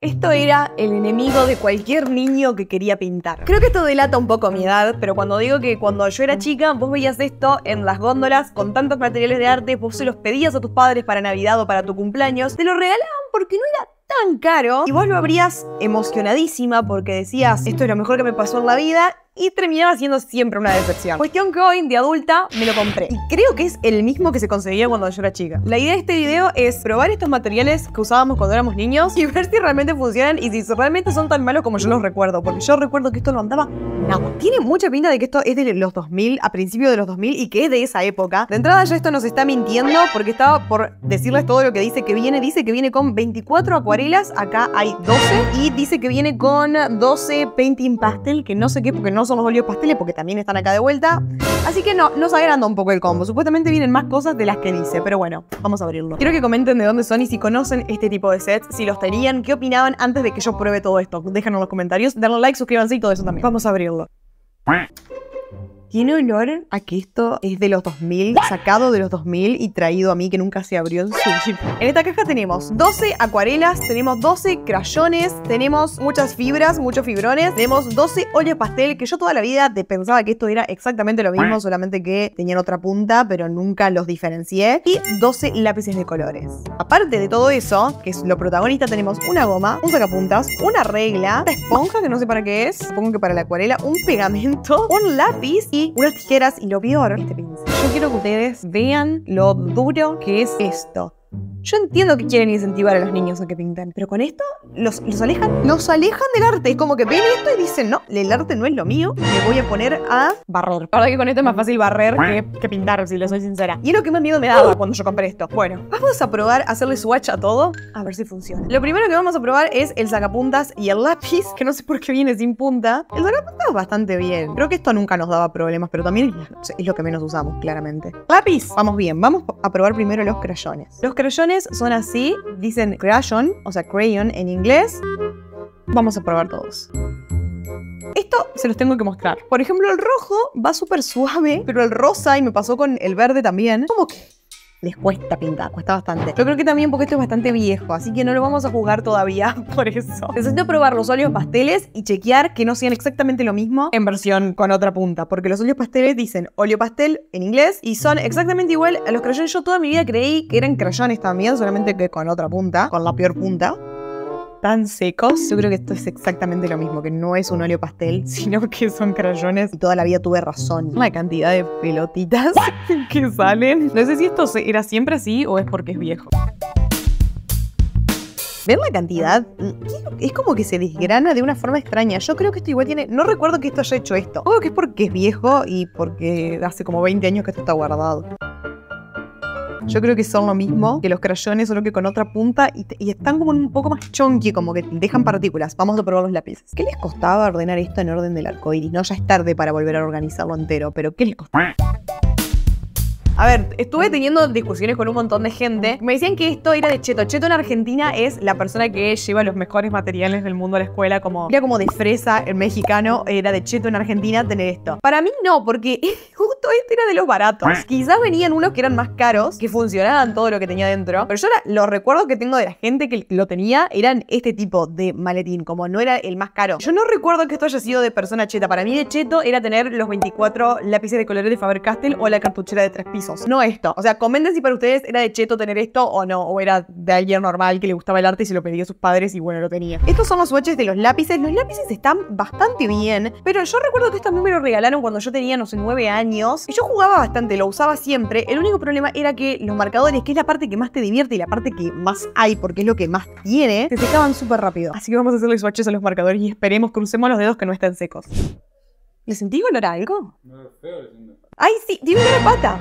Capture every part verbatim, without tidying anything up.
Esto era el enemigo de cualquier niño que quería pintar. Creo que esto delata un poco mi edad, pero cuando digo que cuando yo era chica, vos veías esto en las góndolas con tantos materiales de arte, vos se los pedías a tus padres para Navidad o para tu cumpleaños, te lo regalaban porque no era tan caro y vos lo abrías emocionadísima porque decías, esto es lo mejor que me pasó en la vida, y terminaba siendo siempre una decepción. Cuestión que hoy, de adulta, me lo compré. Y creo que es el mismo que se conseguía cuando yo era chica. La idea de este video es probar estos materiales que usábamos cuando éramos niños y ver si realmente funcionan y si realmente son tan malos como yo los recuerdo. Porque yo recuerdo que esto no andaba nada. Tiene mucha pinta de que esto es de los dos mil, a principios de los dos mil, y que es de esa época. De entrada ya esto nos está mintiendo porque estaba por decirles todo lo que dice que viene. Dice que viene con veinticuatro acuarelas, acá hay doce. Y dice que viene con doce painting pastel, que no sé qué, porque no son los óleos pasteles, porque también están acá de vuelta. Así que no, nos agranda un poco el combo. Supuestamente vienen más cosas de las que dice, pero bueno, vamos a abrirlo. Quiero que comenten de dónde son y si conocen este tipo de sets, si los tenían, qué opinaban antes de que yo pruebe todo esto. Déjanos en los comentarios, denle like, suscríbanse y todo eso también. Vamos a abrirlo. Tiene olor a que esto es de los dos mil, sacado de los dos mil y traído a mí, que nunca se abrió en su chip. En esta caja tenemos doce acuarelas, tenemos doce crayones, tenemos muchas fibras, muchos fibrones, tenemos doce óleos pastel, que yo toda la vida te pensaba que esto era exactamente lo mismo, solamente que tenían otra punta, pero nunca los diferencié, y doce lápices de colores. Aparte de todo eso, que es lo protagonista, tenemos una goma, un sacapuntas, una regla, una esponja que no sé para qué es, supongo que para la acuarela, un pegamento, un lápiz y unas tijeras y lo peor, este pincel. Yo quiero que ustedes vean lo duro que es esto. Yo entiendo que quieren incentivar a los niños a que pinten, pero con esto los, los alejan, los alejan del arte. Es como que ven esto y dicen, no, el arte no es lo mío, me voy a poner a barrer. La verdad que con esto es más fácil barrer que, que pintar, si les soy sincera. Y es lo que más miedo me daba cuando yo compré esto. Bueno, vamos a probar a hacerle swatch a todo, a ver si funciona. Lo primero que vamos a probar es el sacapuntas y el lápiz, que no sé por qué viene sin punta. El sacapuntas bastante bien. Creo que esto nunca nos daba problemas, pero también es lo que menos usamos, claramente. Lápiz, vamos bien. Vamos a probar primero los crayones. Los crayones son así, dicen crayon, o sea crayon en inglés. Vamos a probar todos. Esto se los tengo que mostrar. Por ejemplo, el rojo va súper suave, pero el rosa, y me pasó con el verde también, como que les cuesta pintar, cuesta bastante. Yo creo que también porque esto es bastante viejo, así que no lo vamos a jugar todavía por eso. Necesito probar los óleos pasteles y chequear que no sean exactamente lo mismo en versión con otra punta, porque los óleos pasteles dicen óleo pastel en inglés y son exactamente igual a los crayones. Yo toda mi vida creí que eran crayones también, solamente que con otra punta, con la peor punta. Tan secos. Yo creo que esto es exactamente lo mismo, que no es un óleo pastel, sino que son crayones. Y toda la vida tuve razón. La cantidad de pelotitas que salen. No sé si esto era siempre así o es porque es viejo. ¿Ven la cantidad? Es como que se desgrana de una forma extraña. Yo creo que esto igual tiene... No recuerdo que esto haya hecho esto. Creo que es porque es viejo y porque hace como veinte años que esto está guardado. Yo creo que son lo mismo que los crayones, solo que con otra punta y, y están como un poco más chonky, como que dejan partículas. Vamos a probar los lápices. ¿Qué les costaba ordenar esto en orden del arco iris? No, ya es tarde para volver a organizarlo entero, pero ¿qué les costaba? A ver, estuve teniendo discusiones con un montón de gente. Me decían que esto era de Cheto. Cheto en Argentina es la persona que lleva los mejores materiales del mundo a la escuela. Como, era como de fresa el mexicano. Era de Cheto en Argentina tener esto. Para mí no, porque justo este era de los baratos. Quizás venían unos que eran más caros, que funcionaban todo lo que tenía dentro. Pero yo la, los recuerdos que tengo de la gente que lo tenía eran este tipo de maletín. Como no era el más caro. Yo no recuerdo que esto haya sido de persona cheta. Para mí de Cheto era tener los veinticuatro lápices de colores de Faber-Castell o la cartuchera de tres pisos. No esto. O sea, comenten si para ustedes era de cheto tener esto o no. O era de alguien normal que le gustaba el arte y se lo pedía a sus padres y bueno, lo tenía. Estos son los swatches de los lápices. Los lápices están bastante bien. Pero yo recuerdo que esto a mí me lo regalaron cuando yo tenía, no sé, nueve años. Y yo jugaba bastante, lo usaba siempre. El único problema era que los marcadores, que es la parte que más te divierte y la parte que más hay, porque es lo que más tiene, se secaban súper rápido. Así que vamos a hacerle swatches a los marcadores y esperemos, crucemos los dedos que no estén secos. ¿Le sentí olor a algo? No es feo, le siento. ¡Ay, sí! ¡Tiene olor a pata!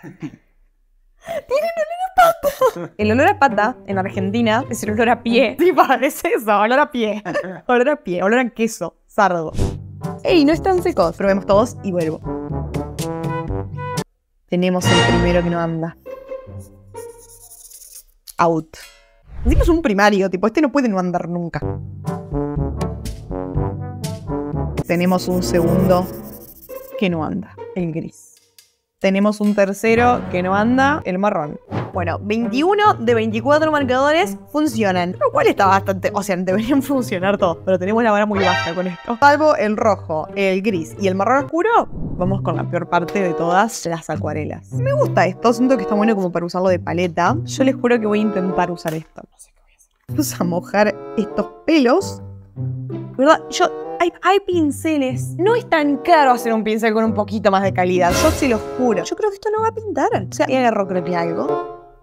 Tiene olor a pata. El olor a pata en Argentina es el olor a pie. Sí, parece eso, olor a pie. Olor a pie, olor a queso, sardo. ¡Ey, no están secos! Probemos todos y vuelvo. Tenemos el primero que no anda. Out. Encima es un primario, tipo, este no puede no andar nunca. Tenemos un segundo que no anda, el gris. Tenemos un tercero que no anda, el marrón. Bueno, veintiuno de veinticuatro marcadores funcionan, lo cual está bastante, o sea, deberían funcionar todos, pero tenemos la vara muy baja con esto. Salvo el rojo, el gris y el marrón oscuro, vamos con la peor parte de todas, las acuarelas. Me gusta esto, siento que está bueno como para usarlo de paleta. Yo les juro que voy a intentar usar esto. No sé qué voy a hacer. Vamos a mojar estos pelos. ¿Verdad? Yo... Hay, hay pinceles. No es tan caro hacer un pincel con un poquito más de calidad. Yo se los juro. Yo creo que esto no va a pintar. O sea, y agarro creo que algo.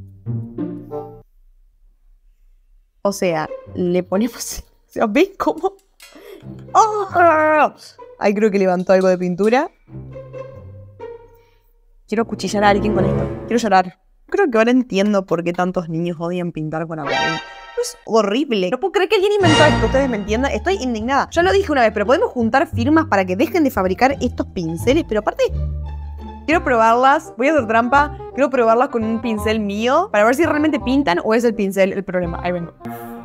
O sea, le ponemos... O sea, ¿ves cómo? ¡Oh! Ahí creo que levantó algo de pintura. Quiero cuchillar a alguien con esto. Quiero llorar. Creo que ahora entiendo por qué tantos niños odian pintar con acuarela. Es horrible. No puedo creer que alguien inventó esto. Ustedes me entiendan. Estoy indignada. Yo lo dije una vez, pero podemos juntar firmas para que dejen de fabricar estos pinceles. Pero aparte, quiero probarlas. Voy a hacer trampa. Quiero probarlas con un pincel mío para ver si realmente pintan o es el pincel el problema. Ahí vengo.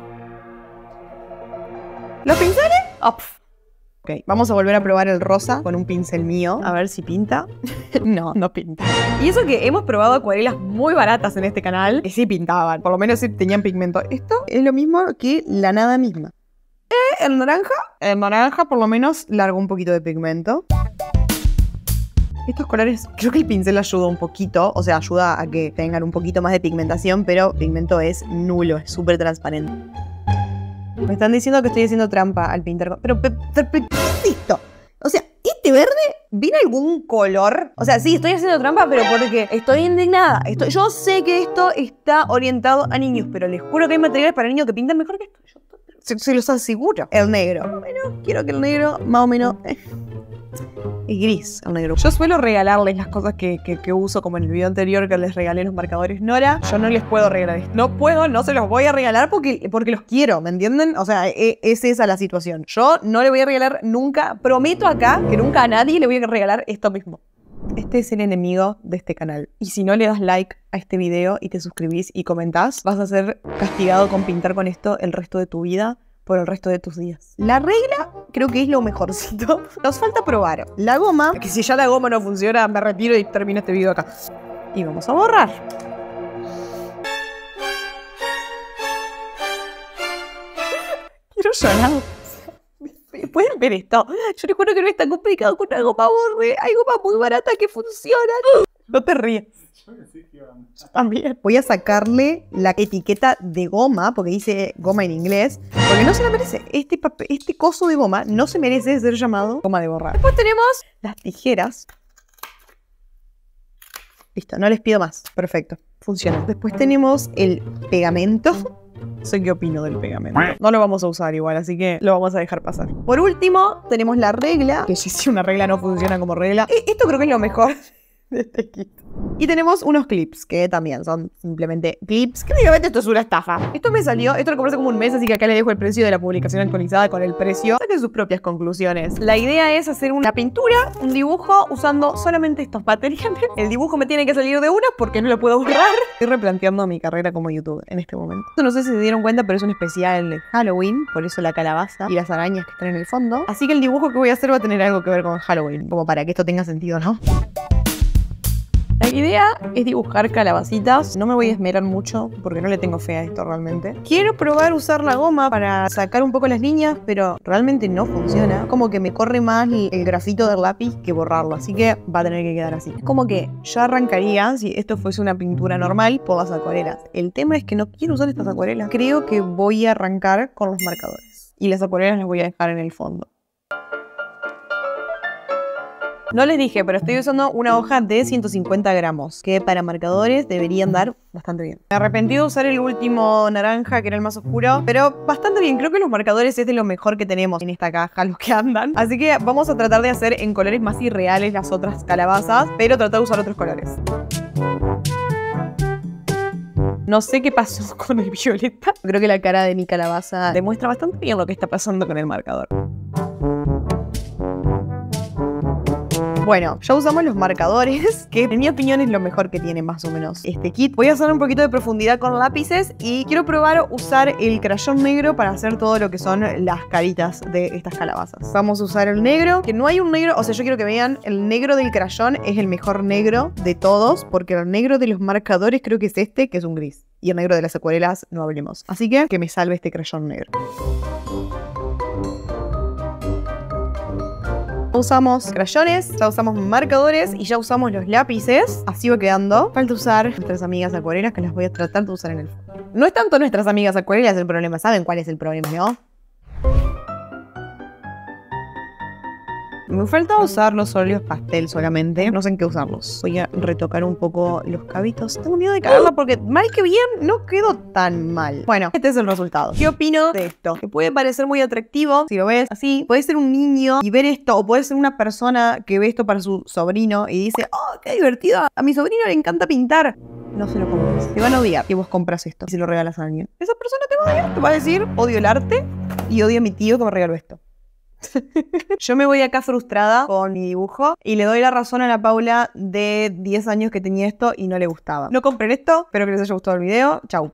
¿Los pinceles? Oh, ok, vamos a volver a probar el rosa con un pincel mío. A ver si pinta. No, no pinta. Y eso que hemos probado acuarelas muy baratas en este canal, que sí pintaban. Por lo menos sí tenían pigmento. Esto es lo mismo que la nada misma. Eh, el naranja. El naranja por lo menos larga un poquito de pigmento. Estos colores, creo que el pincel ayuda un poquito. O sea, ayuda a que tengan un poquito más de pigmentación, pero el pigmento es nulo, es súper transparente. Me están diciendo que estoy haciendo trampa al pintar con... Pero, pero, pero, ¿qué es esto? O sea, ¿este verde viene algún color? O sea, sí, estoy haciendo trampa, pero porque estoy indignada. Estoy... Yo sé que esto está orientado a niños, pero les juro que hay materiales para niños que pintan mejor que esto. Yo se, se los aseguro. El negro. Bueno, quiero que el negro más o menos... Eh. Y gris, el negro. Yo suelo regalarles las cosas que, que, que uso, como en el video anterior que les regalé los marcadores Nora. Yo no les puedo regalar esto. No puedo, no se los voy a regalar porque, porque los quiero, ¿me entienden? O sea, e, es esa la situación. Yo no le voy a regalar nunca, prometo acá que nunca a nadie le voy a regalar esto mismo. Este es el enemigo de este canal. Y si no le das like a este video y te suscribís y comentás, vas a ser castigado con pintar con esto el resto de tu vida. Por el resto de tus días. La regla creo que es lo mejorcito. Nos falta probar la goma. Que si ya la goma no funciona, me retiro y termino este video acá. Y vamos a borrar. Quiero llorar. ¿Pueden ver esto? Yo les juro que no es tan complicado con una goma borde. Hay goma muy barata que funcionan. No te rías. También. Voy a sacarle la etiqueta de goma, porque dice goma en inglés, porque no se la merece. Este, papel, este coso de goma no se merece ser llamado goma de borrar. Después tenemos las tijeras. Listo, no les pido más. Perfecto, funciona. Después tenemos el pegamento. No sé qué opino del pegamento. No lo vamos a usar igual, así que lo vamos a dejar pasar. Por último, tenemos la regla. Que si una regla no funciona como regla. Esto creo que es lo mejor de este kit. Y tenemos unos clips, que también son simplemente clips. Que básicamente esto es una estafa. Esto me salió, esto lo compré hace como un mes, así que acá les dejo el precio de la publicación actualizada con el precio. Saquen sus propias conclusiones. La idea es hacer una pintura, un dibujo, usando solamente estos materiales. El dibujo me tiene que salir de una porque no lo puedo borrar. Estoy replanteando mi carrera como youtuber en este momento. Esto no sé si se dieron cuenta, pero es un especial de Halloween, por eso la calabaza y las arañas que están en el fondo. Así que el dibujo que voy a hacer va a tener algo que ver con Halloween, como para que esto tenga sentido, ¿no? La idea es dibujar calabacitas. No me voy a esmerar mucho porque no le tengo fe a esto realmente. Quiero probar usar la goma para sacar un poco las líneas, pero realmente no funciona. Como que me corre más el grafito del lápiz que borrarlo, así que va a tener que quedar así. Es como que yo arrancaría, si esto fuese una pintura normal, por las acuarelas. El tema es que no quiero usar estas acuarelas. Creo que voy a arrancar con los marcadores. Y las acuarelas las voy a dejar en el fondo. No les dije, pero estoy usando una hoja de ciento cincuenta gramos, que para marcadores deberían dar bastante bien. Me arrepentí de usar el último naranja, que era el más oscuro, pero bastante bien. Creo que los marcadores es de lo mejor que tenemos en esta caja, los que andan. Así que vamos a tratar de hacer en colores más irreales las otras calabazas, pero tratar de usar otros colores. No sé qué pasó con el violeta. Creo que la cara de mi calabaza demuestra bastante bien lo que está pasando con el marcador. Bueno, ya usamos los marcadores, que en mi opinión es lo mejor que tiene más o menos este kit. Voy a hacer un poquito de profundidad con lápices y quiero probar usar el crayón negro para hacer todo lo que son las caritas de estas calabazas. Vamos a usar el negro, que no hay un negro, o sea, yo quiero que vean, el negro del crayón es el mejor negro de todos, porque el negro de los marcadores creo que es este, que es un gris. Y el negro de las acuarelas no hablemos. Así que, que me salve este crayón negro. Usamos crayones, ya usamos marcadores y ya usamos los lápices. Así va quedando. Falta usar nuestras amigas acuarelas, que las voy a tratar de usar en el fondo. No es tanto nuestras amigas acuarelas el problema. ¿Saben cuál es el problema, no? Me falta usar los óleos pastel solamente. No sé en qué usarlos. Voy a retocar un poco los cabitos. Tengo miedo de cagarla porque mal que bien no quedó tan mal. Bueno, este es el resultado. ¿Qué opino de esto? Que puede parecer muy atractivo si lo ves así. Puede ser un niño y ver esto. O puede ser una persona que ve esto para su sobrino y dice: ¡oh, qué divertido! A mi sobrino le encanta pintar. No se lo compres. Te van a odiar que vos compras esto y se lo regalas a alguien. Esa persona te va a odiar. Te va a decir: odio el arte y odio a mi tío que me regaló esto. Yo me voy acá frustrada con mi dibujo y le doy la razón a la Paula de diez años que tenía esto y no le gustaba. No compren esto, espero que les haya gustado el video. Chau.